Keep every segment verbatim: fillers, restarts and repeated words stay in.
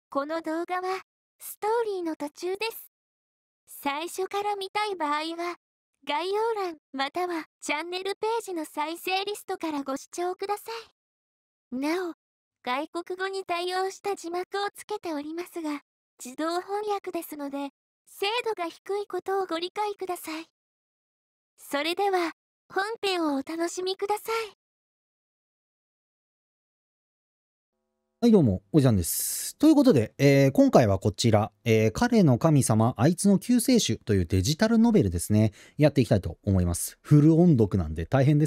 この動画はストーリーの途中です。最初から見たい場合は概要欄またはチャンネルページの再生リストからご視聴ください。なお、外国語に対応した字幕をつけておりますが、自動翻訳ですので、精度が低いことをご理解ください。それでは、本編をお楽しみください。 はい、どうも、おじゃんです。ということで、えー今回はこちら、えー彼の神様、あいつの救世主というデジタルノベルですね、やっていきたいと思います。フル音読なんで大変です。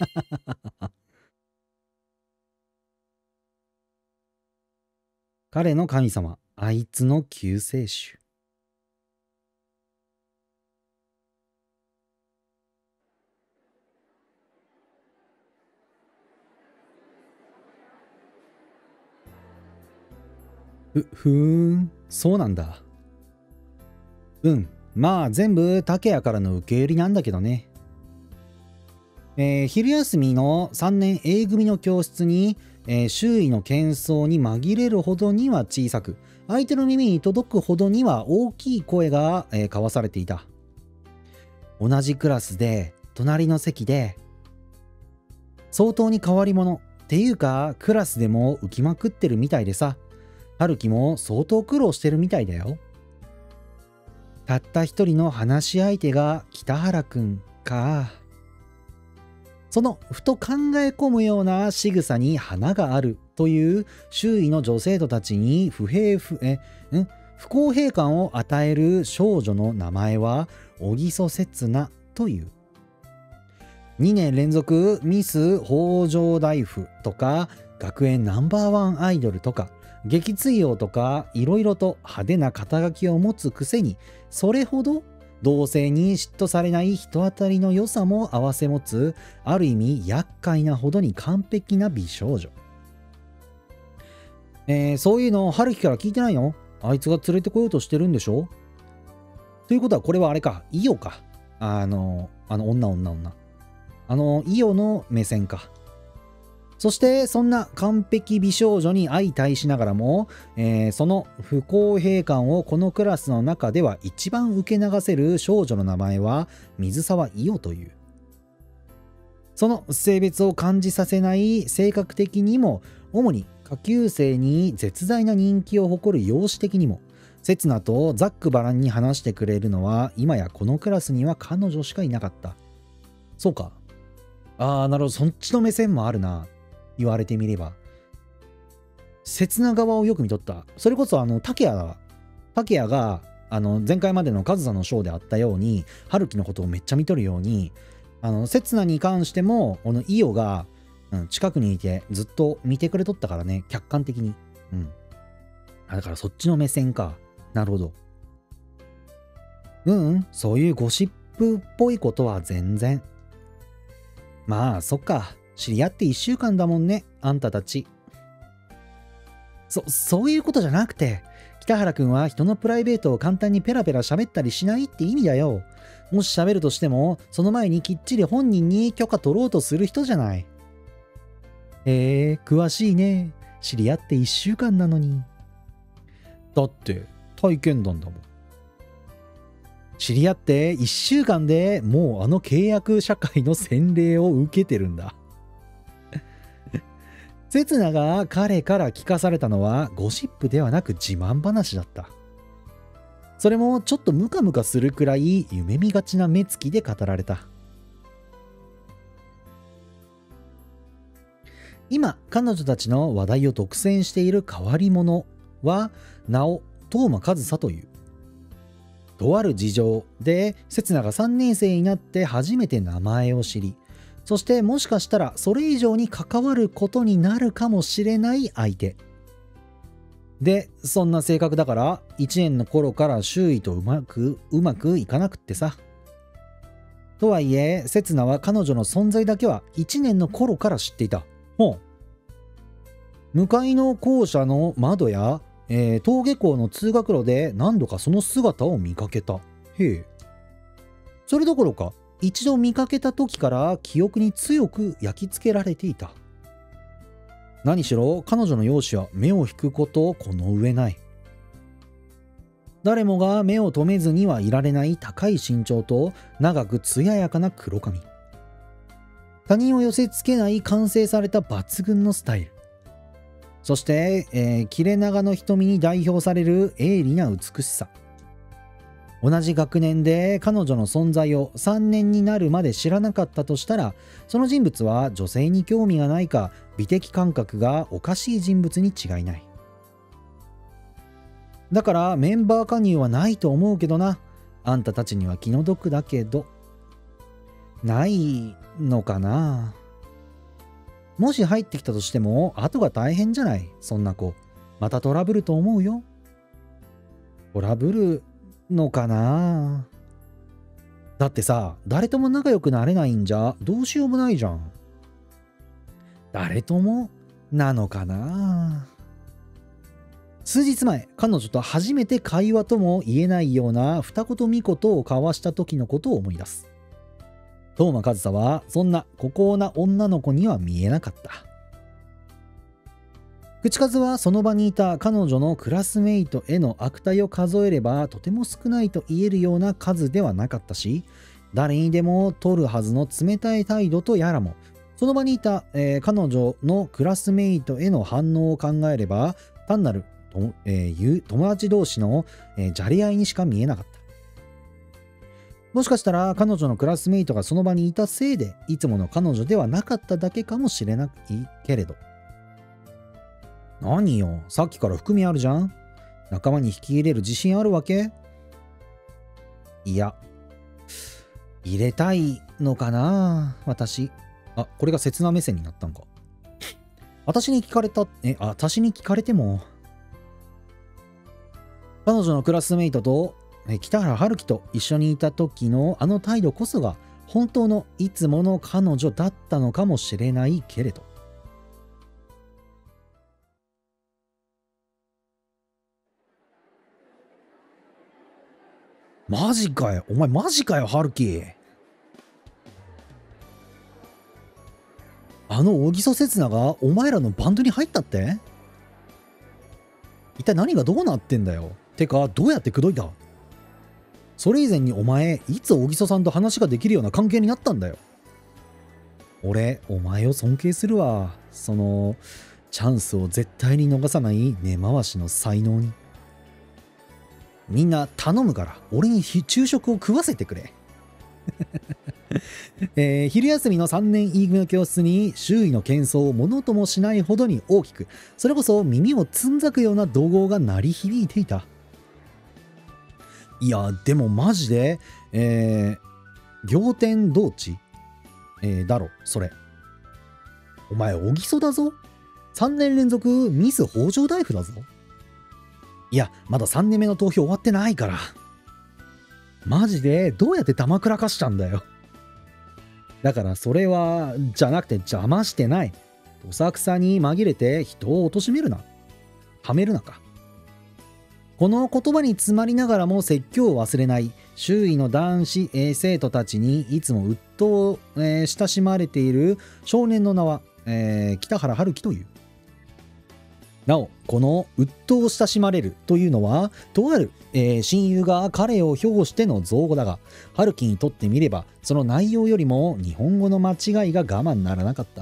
彼の神様、あいつの救世主。ふ、ふーん、そうなんだ。うん、まあ全部竹谷からの受け売りなんだけどね。えー昼休みのさんねん A 組の教室に、えー周囲の喧騒に紛れるほどには小さく、相手の耳に届くほどには大きい声が、えー交わされていた。同じクラスで、隣の席で、相当に変わり者っていうか、クラスでも浮きまくってるみたいでさ、春樹も相当苦労してるみたいだよ。たった一人の話し相手が北原くんか。そのふと考え込むような仕草に花があるという周囲の女生徒たちに不平不えん不公平感を与える少女の名前は小木曽刹那という。にねん連続ミス北条大夫とか学園ナンバーワンアイドルとか撃墜王とかいろいろと派手な肩書きを持つくせに、それほど同性に嫉妬されない人当たりの良さも併せ持つ、ある意味厄介なほどに完璧な美少女。えー、そういうの春樹から聞いてないの？あいつが連れてこようとしてるんでしょ？ということはこれはあれか、イオか。あの、あの女女女。あの、イオの目線か。そしてそんな完璧美少女に相対しながらも、えーその不公平感をこのクラスの中では一番受け流せる少女の名前は水沢伊代という。その性別を感じさせない性格的にも、主に下級生に絶大な人気を誇る容姿的にも、刹那とざっくばらんに話してくれるのは今やこのクラスには彼女しかいなかった。そうか。ああ、なるほど、そっちの目線もあるな。言われてみれば。刹那側をよく見とった。それこそあの竹谷竹谷があの前回までの上総のショーであったように春樹のことをめっちゃ見とるように、あの刹那に関してもこの伊代が、うん、近くにいてずっと見てくれとったからね、客観的に。うんあだからそっちの目線か。なるほど。うん、うん、そういうゴシップっぽいことは全然。まあそっか、知り合っていっしゅうかんだもんね、あんたたち。そ、そういうことじゃなくて、北原くんは人のプライベートを簡単にペラペラ喋ったりしないって意味だよ。もし喋るとしても、その前にきっちり本人に許可取ろうとする人じゃない。へえ、詳しいね。知り合っていっしゅうかんなのに。だって、体験談だもん。知り合っていっしゅうかんでもうあの契約社会の洗礼を受けてるんだ。刹那が彼から聞かされたのはゴシップではなく自慢話だった。それもちょっとムカムカするくらい夢見がちな目つきで語られた。今彼女たちの話題を独占している変わり者は名を東間和沙という。とある事情で刹那がさんねん生になって初めて名前を知り、そしてもしかしたらそれ以上に関わることになるかもしれない相手で、そんな性格だからいちねんの頃から周囲とうまくうまくいかなくってさ。とはいえ刹那は彼女の存在だけはいちねんの頃から知っていた。ほう。向かいの校舎の窓や、えー登下校の通学路で何度かその姿を見かけた。へえ。それどころか一度見かけた時から記憶に強く焼き付けられていた。 何しろ彼女の容姿は目を引くことこの上ない。誰もが目を留めずにはいられない高い身長と長く艶やかな黒髪。他人を寄せつけない完成された抜群のスタイル。そして、えー、切れ長の瞳に代表される鋭利な美しさ。同じ学年で彼女の存在をさんねんになるまで知らなかったとしたら、その人物は女性に興味がないか美的感覚がおかしい人物に違いない。だからメンバー加入はないと思うけどな。あんたたちには気の毒だけど。ないのかな。もし入ってきたとしても後が大変じゃない。そんな子またトラブルと思うよ。トラブルのかな。だってさ、誰とも仲良くなれないんじゃどうしようもないじゃん。誰ともなのかな。数日前、彼女と初めて会話とも言えないような二言三言を交わした時のことを思い出す。東間和沙はそんな孤高な女の子には見えなかった。口数はその場にいた彼女のクラスメイトへの悪態を数えればとても少ないと言えるような数ではなかったし、誰にでも取るはずの冷たい態度とやらも、その場にいた、えー、彼女のクラスメイトへの反応を考えれば単なると、えー、友達同士の、えー、じゃれ合いにしか見えなかった。もしかしたら彼女のクラスメイトがその場にいたせいでいつもの彼女ではなかっただけかもしれないけれど。何よ、さっきから含みあるじゃん。仲間に引き入れる自信あるわけ？いや、入れたいのかな私。あ、これが切な目線になったんか。私に聞かれた、え、私に聞かれても。彼女のクラスメイトとえ北原春樹と一緒にいた時のあの態度こそが本当のいつもの彼女だったのかもしれないけれど。マジかよ、お前マジかよ、春樹。あの大木曽刹那がお前らのバンドに入ったって？一体何がどうなってんだよ。てか、どうやって口説いた？それ以前にお前、いつ大木曽さんと話ができるような関係になったんだよ。俺、お前を尊敬するわ。その、チャンスを絶対に逃さない根回しの才能に。みんな頼むから、俺に昼食を食わせてくれ。えー、昼休みのさんねん E 組の教室に周囲の喧騒をものともしないほどに大きく、それこそ耳をつんざくような怒号が鳴り響いていた。いや、でもマジで、えー、仰天同地、えー、だろ、それ。お前、大木曽だぞ。さんねん連続ミス北条大夫だぞ。いや、まださんねんめの投票終わってないから。マジで、どうやって玉くらかしたんだよ。だから、それは、じゃなくて邪魔してない。どさくさに紛れて人を貶めるな。はめるなか。この言葉に詰まりながらも説教を忘れない周囲の男子、えー、生徒たちにいつも鬱陶、えー、親しまれている少年の名は、えー、北原春樹という。なお、この鬱陶親しまれるというのはとある、えー、親友が彼を評しての造語だが、春樹にとってみればその内容よりも日本語の間違いが我慢ならなかった。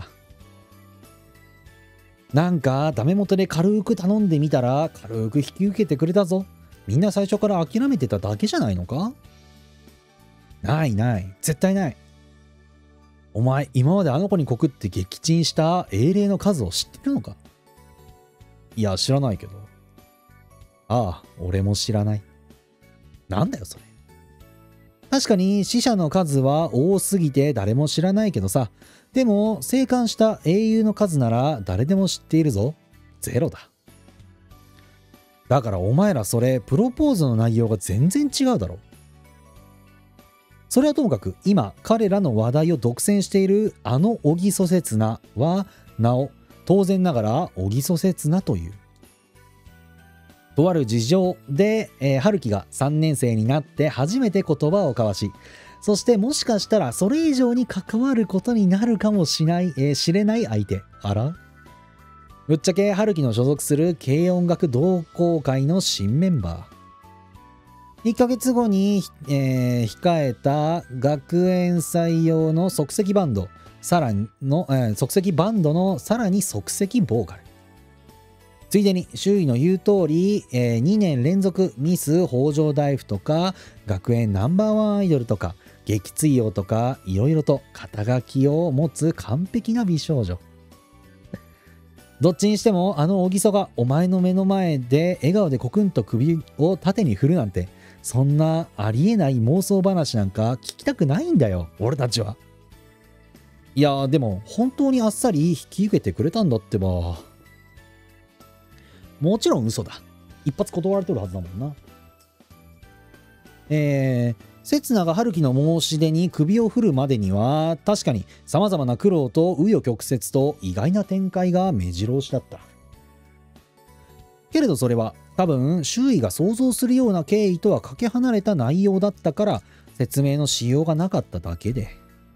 なんかダメ元で軽く頼んでみたら軽く引き受けてくれたぞ。みんな最初から諦めてただけじゃないのか？ないない、絶対ない。お前、今まであの子に告って撃沈した英霊の数を知ってるのか？いや、知らないけど。ああ、俺も知らない。なんだよそれ。確かに死者の数は多すぎて誰も知らないけどさ。でも生還した英雄の数なら誰でも知っているぞ。ゼロだ。だからお前らそれプロポーズの内容が全然違うだろ。それはともかく今彼らの話題を独占しているあの小木曽刹那はなお当然ながら小木曽刹那という。とある事情で、えー、春樹がさんねん生になって初めて言葉を交わし、そしてもしかしたらそれ以上に関わることになるかもしない、えー、知れない相手。あら？ ぶっちゃけ春樹の所属する軽音楽同好会の新メンバー。いっかげつごに、えー控えた学園採用の即席バンド、さらにの、えー即席バンドのさらに即席ボーカル。ついでに周囲の言う通り、えーにねん連続ミス北条大夫とか学園ナンバーワンアイドルとか撃墜王とかいろいろと肩書きを持つ完璧な美少女。どっちにしてもあの小木曽がお前の目の前で笑顔でコクンと首を縦に振るなんて、そんなありえない妄想話なんか聞きたくないんだよ俺たちは。いやでも本当にあっさり引き受けてくれたんだってば。もちろん嘘だ。一発断られてるはずだもんな。えー、刹那が春樹の申し出に首を振るまでには確かに様々な苦労と紆余曲折と意外な展開が目白押しだった。けれどそれは多分周囲が想像するような経緯とはかけ離れた内容だったから説明のしようがなかっただけで。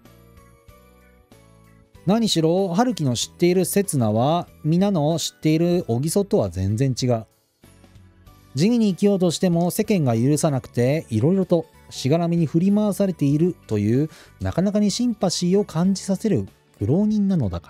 何しろ春樹の知っている刹那は皆の知っている小木曽とは全然違う。地味に生きようとしても世間が許さなくていろいろとしがらみに振り回されているというなかなかにシンパシーを感じさせる苦労人なのだから。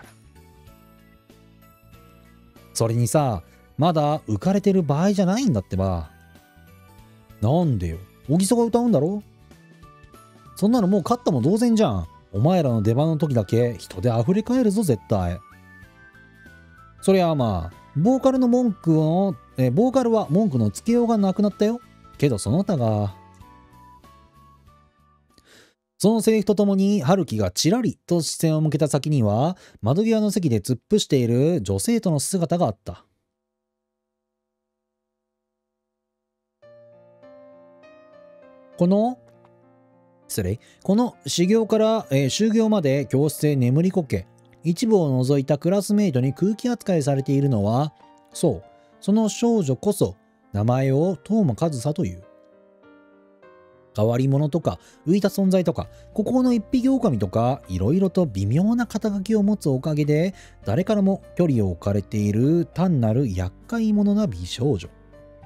それにさ、まだ浮かれてる場合じゃないんだってば。なんでよ、小木曽が歌うんだろ。そんなのもう勝ったも同然じゃん。お前らの出番の時だけ人で溢れ返るぞ絶対。そりゃあまあボーカルの文句をえボーカルは文句のつけようがなくなったよ。けどその他が。そのセリフとともに春樹がちらりと視線を向けた先には窓際の席で突っ伏している女性との姿があった。この失礼この修行から、えー、修行まで教室で眠りこけ一部を除いたクラスメイトに空気扱いされているのは、そうその少女こそ名前を當間和沙という。変わり者とか浮いた存在とか孤高の一匹狼とかいろいろと微妙な肩書きを持つおかげで誰からも距離を置かれている単なる厄介者な美少女。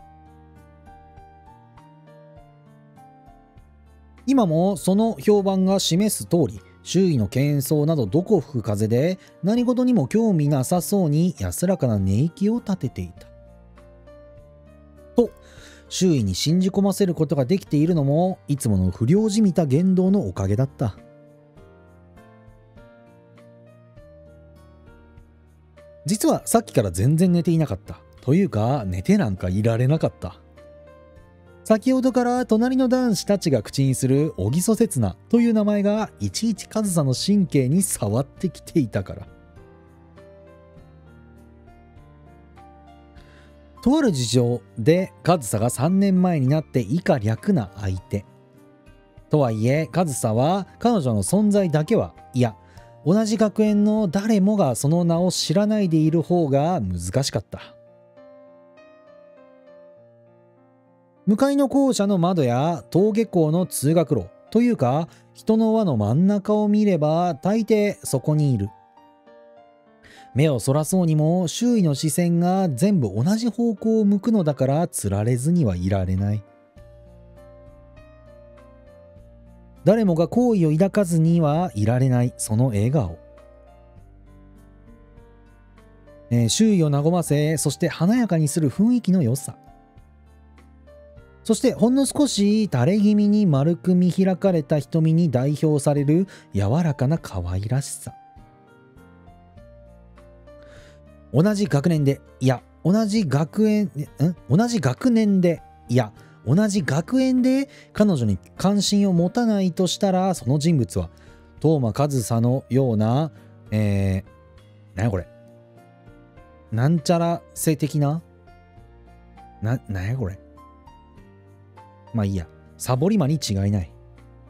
今もその評判が示す通り周囲の喧騒などどこ吹く風で何事にも興味なさそうに安らかな寝息を立てていた。と周囲に信じ込ませることができているのもいつもの不良じみた言動のおかげだった。実はさっきから全然寝ていなかった。というか寝てなんかいられなかった。先ほどから隣の男子たちが口にする小木曽刹那という名前がいちいち上総の神経に触ってきていたから。とある事情で上総がさんねんまえになって以下略な相手。とはいえ上総は彼女の存在だけはいや同じ学園の誰もがその名を知らないでいる方が難しかった。向かいの校舎の窓や登下校の通学路というか人の輪の真ん中を見れば大抵そこにいる。目をそらそうにも周囲の視線が全部同じ方向を向くのだからつられずにはいられない。誰もが好意を抱かずにはいられないその笑顔、えー、周囲を和ませそして華やかにする雰囲気の良さ、そしてほんの少し垂れ気味に丸く見開かれた瞳に代表される柔らかな可愛らしさ。同じ学年でいや同じ学園ん同じ学年でいや同じ学園で彼女に関心を持たないとしたらその人物は當間和沙のようなえー、何やこれなんちゃら性的なな、なんやこれまあいいや、サボり魔に違いない。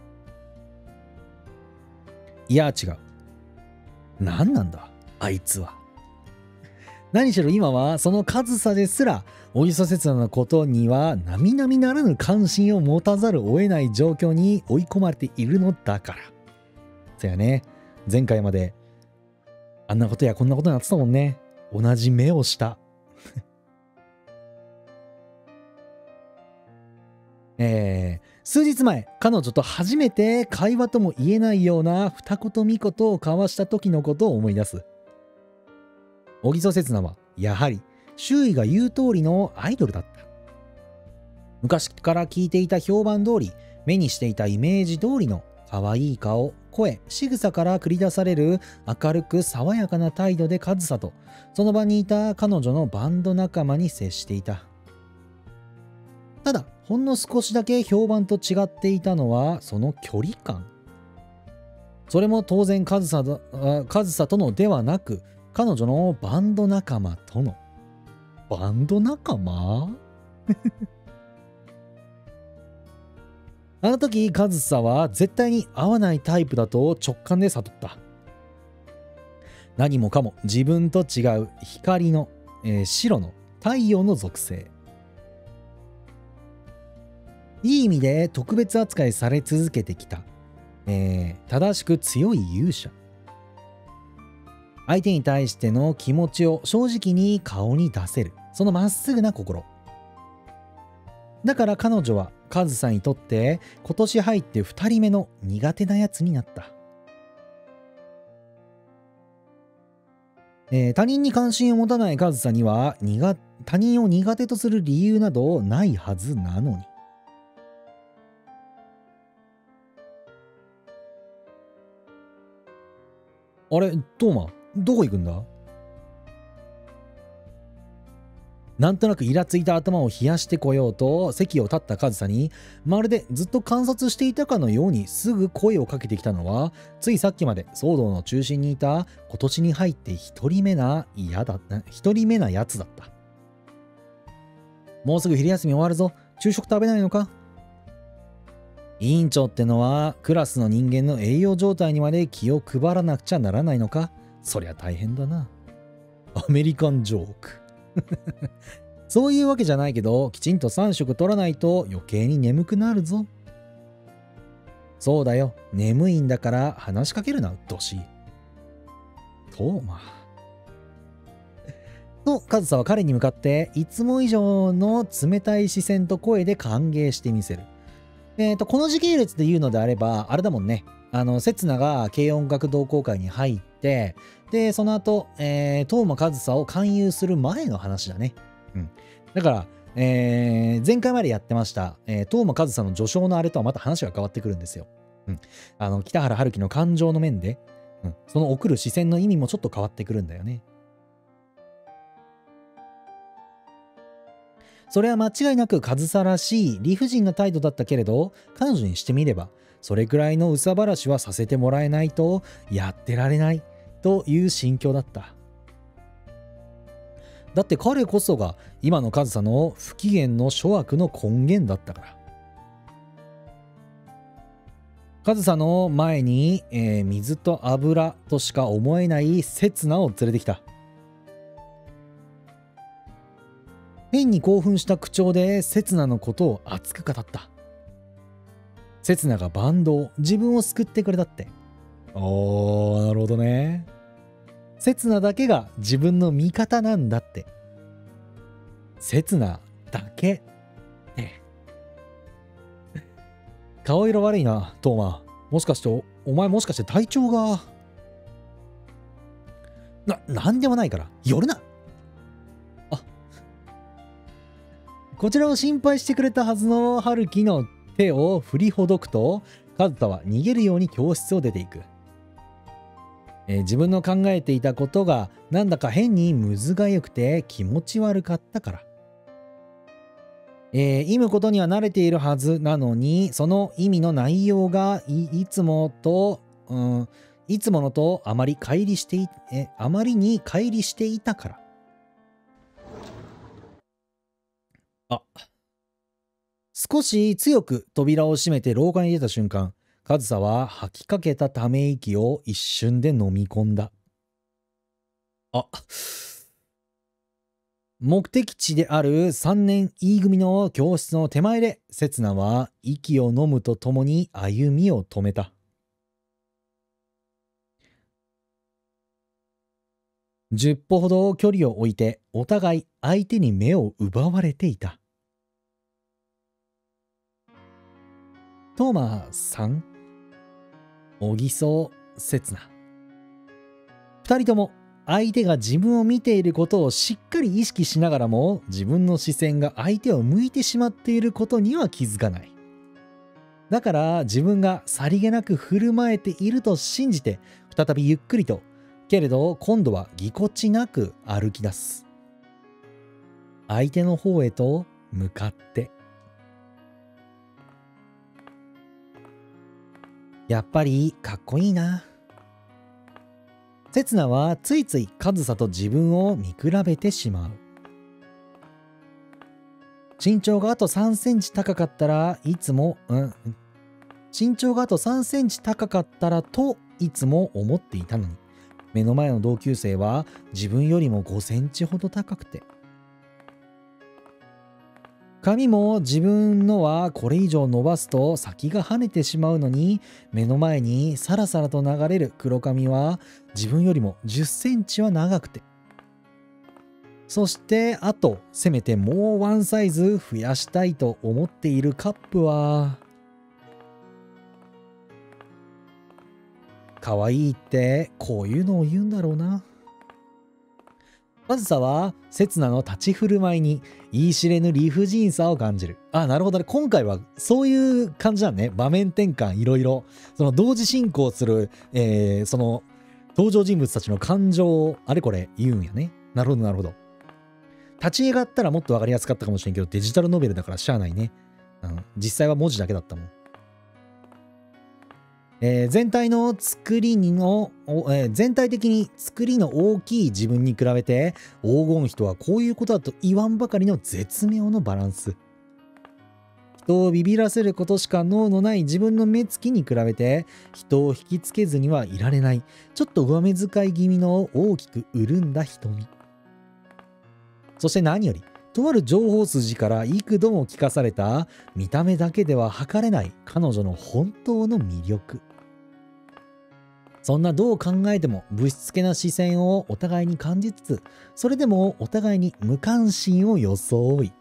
いや違う。何なんだあいつは。何しろ今はその上総ですら小木曽刹那のことには並々ならぬ関心を持たざるを得ない状況に追い込まれているのだから。そやね、前回まであんなことやこんなことになってたもんね。 同じ目をした。えー、数日前、彼女と初めて会話とも言えないような二言三言を交わした時のことを思い出す。小木曽刹那はやはり周囲が言う通りのアイドルだった。昔から聞いていた評判通り、目にしていたイメージ通りの可愛い顔、声、仕草から繰り出される明るく爽やかな態度で上総とその場にいた彼女のバンド仲間に接していた。ただほんの少しだけ評判と違っていたのはその距離感。それも当然上総と、上総とのではなく、彼女のバンド仲間との。バンド仲間あの時上総は絶対に合わないタイプだと直感で悟った。何もかも自分と違う光の、えー白の太陽の属性。いい意味で特別扱いされ続けてきた、えー正しく強い勇者。相手に対しての気持ちを正直に顔に出せる、そのまっすぐな心。だから彼女は上総にとって今年入ってふたりめの苦手なやつになった。えー他人に関心を持たない上総には苦他人を苦手とする理由などないはずなのに。あれ、トーマ、どこ行くんだ？なんとなくイラついた頭を冷やしてこようと席を立った上総に、まるでずっと観察していたかのようにすぐ声をかけてきたのは、ついさっきまで騒動の中心にいた今年に入って一人目な嫌だった一人目なやつだった。もうすぐ昼休み終わるぞ。昼食食べないのか？委員長ってのはクラスの人間の栄養状態にまで気を配らなくちゃならないのか？そりゃ大変だな。アメリカンジョーク。そういうわけじゃないけど、きちんとさん食取らないと余計に眠くなるぞ。そうだよ、眠いんだから話しかけるな、うっとうしい。トーマ。と、上総は彼に向かっていつも以上の冷たい視線と声で歓迎してみせる。えっと、この時系列で言うのであれば、あれだもんね。あの、刹那が軽音楽同好会に入って、で、その後、えー、トーマ上総を勧誘する前の話だね。うん。だから、えー、前回までやってました、えー、トーマ上総の序章のあれとはまた話が変わってくるんですよ。うん。あの、北原春樹の感情の面で、うん、その送る視線の意味もちょっと変わってくるんだよね。それは間違いなく上総らしい理不尽な態度だったけれど、彼女にしてみれば、それくらいの憂さ晴らしはさせてもらえないとやってられないという心境だった。だって彼こそが今の上総の不機嫌の諸悪の根源だったから。上総の前に、えー水と油としか思えない刹那を連れてきた。変に興奮した口調で刹那のことを熱く語った。刹那がバンドを自分を救ってくれたって。おー、なるほどね。刹那だけが自分の味方なんだって。刹那だけって。顔色悪いな、トーマ。もしかしてお、お前もしかして体調が。な、なんでもないから、寄るな。こちらを心配してくれたはずの春樹の手を振りほどくと、上総は逃げるように教室を出ていく。えー自分の考えていたことがなんだか変にむずがゆくて気持ち悪かったから。えー、意味ことには慣れているはずなのに、その意味の内容が い, いつもと、うん、いつものとあまり乖離してい、えあまりに乖離していたから。あ、少し強く扉を閉めて廊下に出た瞬間、上総は吐きかけたため息を一瞬で飲み込んだ。あ、目的地であるさんねん E 組の教室の手前で、刹那は息を飲むとともに歩みを止めた。 じゅっぽほど距離を置いてお互い相手に目を奪われていた。トーマさん、小木曽刹那。二人とも相手が自分を見ていることをしっかり意識しながらも、自分の視線が相手を向いてしまっていることには気づかない。だから自分がさりげなく振る舞えていると信じて、再びゆっくりと、けれど今度はぎこちなく歩き出す。相手の方へと向かって。やっぱりかっこいいな。刹那はついつい上総と自分を見比べてしまう。身長があとさんセンチ高かったらいつも、うん、身長があとさんセンチ高かったらといつも思っていたのに、目の前の同級生は自分よりもごセンチほど高くて、髪も自分のはこれ以上伸ばすと先が跳ねてしまうのに、目の前にさらさらと流れる黒髪は自分よりもじゅっセンチは長くて、そしてあとせめてもうワンサイズ増やしたいと思っているカップは、可愛いってこういうのを言うんだろうな。上総は刹那の立ち振る舞いに言い知れぬ理不尽さを感じる。あ、なるほどね。今回はそういう感じだね。場面転換いろいろ。その同時進行する、えー、その登場人物たちの感情をあれこれ言うんやね。なるほどなるほど。立ち絵があったらもっとわかりやすかったかもしれんけど、デジタルノベルだからしゃあないね。うん、実際は文字だけだったもん。えー、全体の作りの、えー、全体的に作りの大きい自分に比べて、黄金比とはこういうことだと言わんばかりの絶妙のバランス。人をビビらせることしか能のない自分の目つきに比べて、人を引きつけずにはいられない、ちょっと上目遣い気味の大きく潤んだ瞳。そして何より、とある情報筋から幾度も聞かされた見た目だけでは測れない彼女の本当の魅力。そんなどう考えてもぶしつけな視線をお互いに感じつつ、それでもお互いに無関心を装い、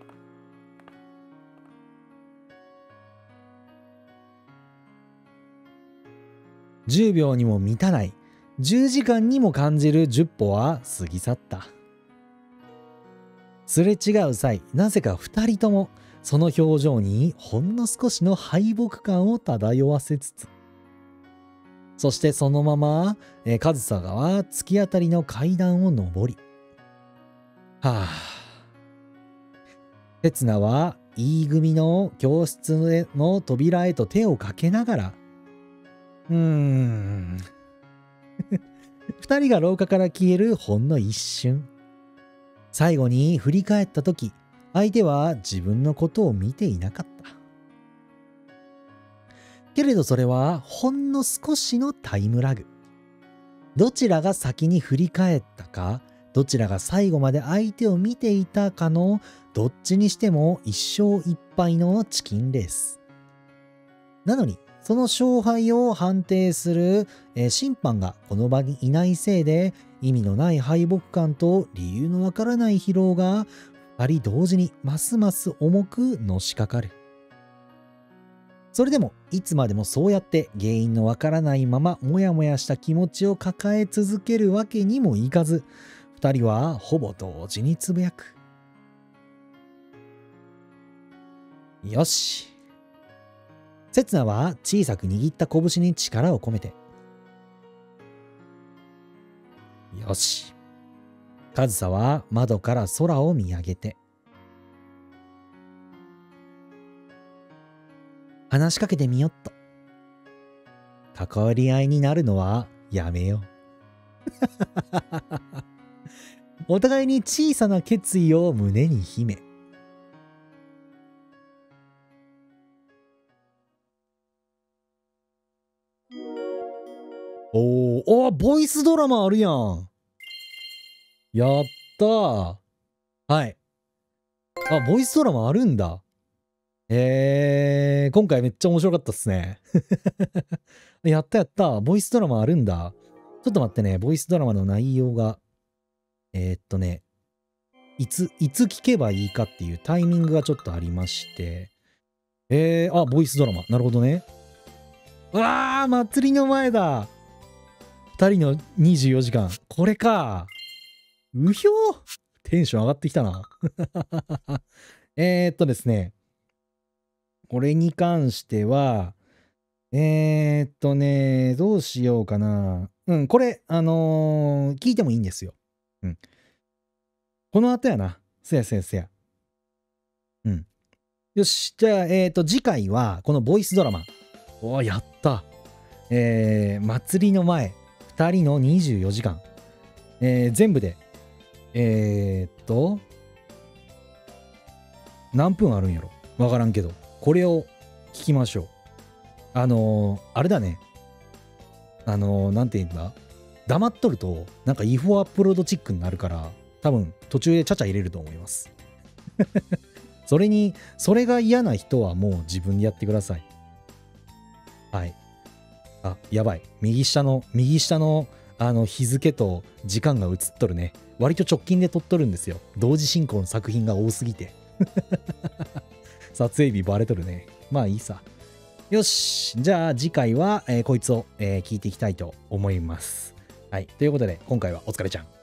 じゅうびょうにも満たないじゅうじかんにも感じるじゅっぽは過ぎ去った。すれ違う際、なぜか二人ともその表情にほんの少しの敗北感を漂わせつつ、そしてそのまま、えー、上総は突き当たりの階段を上り、はぁ。刹那は E 組の教室の扉へと手をかけながら、うーん。二人が廊下から消えるほんの一瞬。最後に振り返った時、相手は自分のことを見ていなかった。けれどそれはほんの少しのタイムラグ。どちらが先に振り返ったか、どちらが最後まで相手を見ていたかのどっちにしても一勝一敗のチキンレース。なのにその勝敗を判定する、えー、審判がこの場にいないせいで、意味のない敗北感と理由のわからない疲労が二人同時にますます重くのしかかる。それでもいつまでもそうやって原因のわからないままモヤモヤした気持ちを抱え続けるわけにもいかず、二人はほぼ同時につぶやく。よし。刹那は小さく握った拳に力を込めて。よし。上総は窓から空を見上げて。話しかけてみよっと。関わり合いになるのはやめよう。お互いに小さな決意を胸に秘め。おー、おー、ボイスドラマあるやん。やったー。はい。あ、ボイスドラマあるんだ。えー、今回めっちゃ面白かったっすね。やったやった。ボイスドラマあるんだ。ちょっと待ってね。ボイスドラマの内容がえーっとね、いつ、いつ聞けばいいかっていうタイミングがちょっとありまして、えー、あ、ボイスドラマ。なるほどね。うわー、祭りの前だ。二人のにじゅうよじかん。これか。うひょー。テンション上がってきたな。えーっとですね。これに関しては、えーっとね、どうしようかな。うん、これ、あのー聞いてもいいんですよ。うん。この後やな。せやせやせや。うん。よし。じゃあ、えーっと、次回は、このボイスドラマ。おー、やった。えー、祭りの前。二人のにじゅうよじかん。えー、全部で、えーっと、何分あるんやろわからんけど、これを聞きましょう。あのー、あれだね。あのー、なんて言うんだ黙っとると、なんか違法アップロードチックになるから、多分途中でちゃちゃ入れると思います。それに、それが嫌な人はもう自分でやってください。はい。あ、やばい。右下の、右下の、あの、日付と時間が映っとるね。割と直近で撮っとるんですよ。同時進行の作品が多すぎて。撮影日バレとるね。まあいいさ。よし。じゃあ次回は、えーこいつを、えー聞いていきたいと思います。はい。ということで、今回はお疲れちゃん。